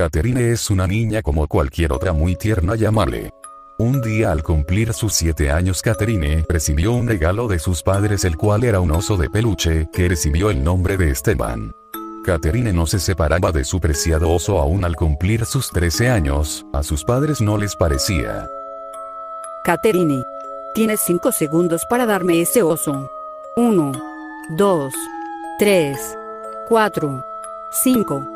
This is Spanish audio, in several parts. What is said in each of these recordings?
Catherine es una niña como cualquier otra, muy tierna y amable. Un día, al cumplir sus 7 años, Catherine recibió un regalo de sus padres, el cual era un oso de peluche que recibió el nombre de Esteban. Catherine no se separaba de su preciado oso aún al cumplir sus 13 años, a sus padres no les parecía. Catherine, tienes 5 segundos para darme ese oso. 1, 2, 3, 4, 5.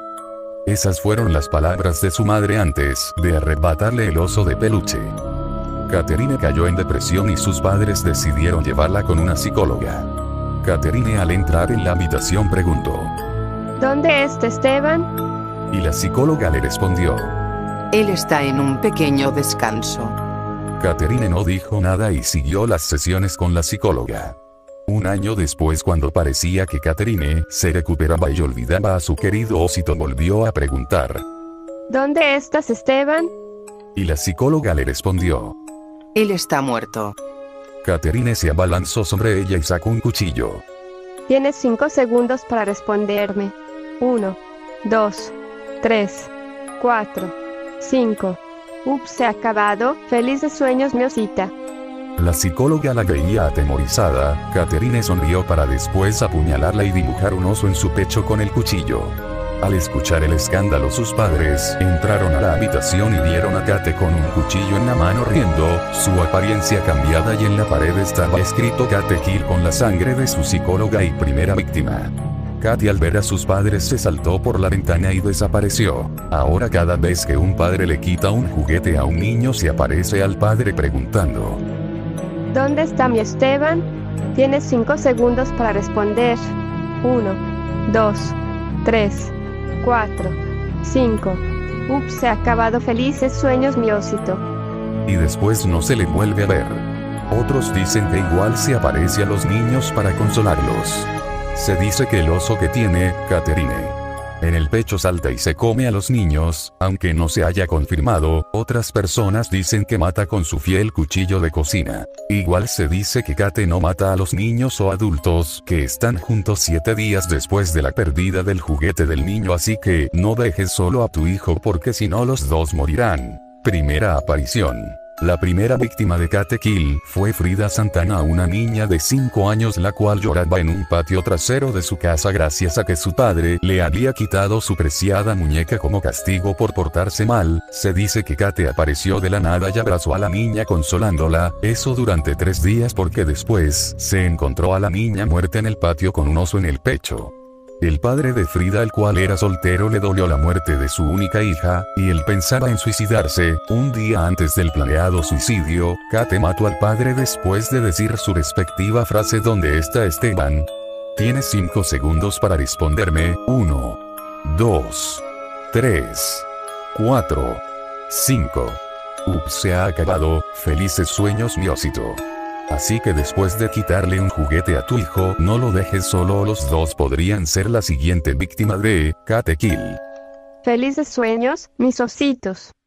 Esas fueron las palabras de su madre antes de arrebatarle el oso de peluche. Catherine cayó en depresión y sus padres decidieron llevarla con una psicóloga. Catherine, al entrar en la habitación, preguntó: ¿Dónde está Esteban? Y la psicóloga le respondió: Él está en un pequeño descanso. Catherine no dijo nada y siguió las sesiones con la psicóloga. Un año después, cuando parecía que Catherine se recuperaba y olvidaba a su querido osito, volvió a preguntar: ¿Dónde estás, Esteban? Y la psicóloga le respondió: Él está muerto. Catherine se abalanzó sobre ella y sacó un cuchillo. Tienes 5 segundos para responderme. 1, 2, 3, 4, 5. Ups, se ha acabado. Felices sueños, mi osita. La psicóloga la veía atemorizada. Catherine sonrió para después apuñalarla y dibujar un oso en su pecho con el cuchillo. Al escuchar el escándalo, sus padres entraron a la habitación y vieron a Kate con un cuchillo en la mano riendo, su apariencia cambiada, y en la pared estaba escrito Kate Kill con la sangre de su psicóloga y primera víctima. Kate, al ver a sus padres, se saltó por la ventana y desapareció. Ahora, cada vez que un padre le quita un juguete a un niño, se aparece al padre preguntando: ¿Dónde está mi Esteban? Tienes 5 segundos para responder. 1, 2, 3, 4, 5. Ups, se ha acabado. Felices sueños, mi osito. Y después no se le vuelve a ver. Otros dicen que igual se aparece a los niños para consolarlos. Se dice que el oso que tiene Catherine en el pecho salta y se come a los niños, aunque no se haya confirmado. Otras personas dicen que mata con su fiel cuchillo de cocina. Igual se dice que Kate no mata a los niños o adultos que están juntos 7 días después de la pérdida del juguete del niño, así que no dejes solo a tu hijo, porque si no los dos morirán. Primera aparición. La primera víctima de Kate Kill fue Frida Santana, una niña de 5 años la cual lloraba en un patio trasero de su casa gracias a que su padre le había quitado su preciada muñeca como castigo por portarse mal. Se dice que Kate apareció de la nada y abrazó a la niña consolándola, eso durante 3 días, porque después se encontró a la niña muerta en el patio con un oso en el pecho. El padre de Frida, el cual era soltero, le dolió la muerte de su única hija, y él pensaba en suicidarse. Un día antes del planeado suicidio, Kate mató al padre después de decir su respectiva frase: ¿Dónde está Esteban? Tienes 5 segundos para responderme. 1, 2, 3, 4, 5. Ups, se ha acabado. Felices sueños, mi osito. Así que después de quitarle un juguete a tu hijo, no lo dejes solo, los dos podrían ser la siguiente víctima de Kate Kill. Felices sueños, mis ositos.